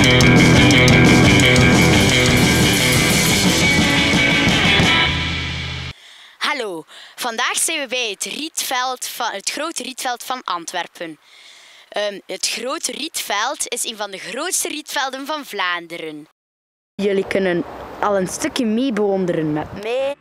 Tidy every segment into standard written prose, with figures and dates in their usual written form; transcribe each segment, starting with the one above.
Hallo, vandaag zijn we bij het grote rietveld van Antwerpen. Het grote rietveld is een van de grootste rietvelden van Vlaanderen. Jullie kunnen al een stukje mee bewonderen met mij.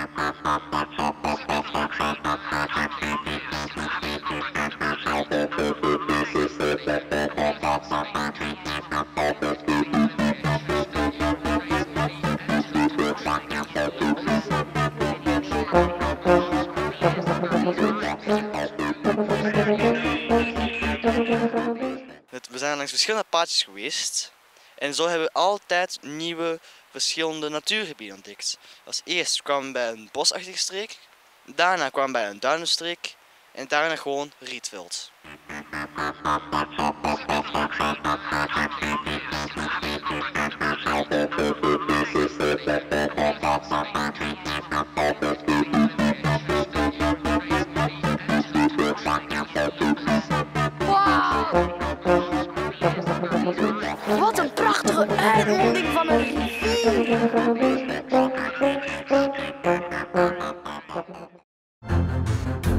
We zijn langs verschillende paadjes geweest en zo hebben we altijd nieuwe verschillende natuurgebieden ontdekt. Als eerst kwamen we bij een bosachtige streek, daarna kwamen we bij een duinenstreek en daarna gewoon rietveld. Wat een prachtige uitmonding van een rivier!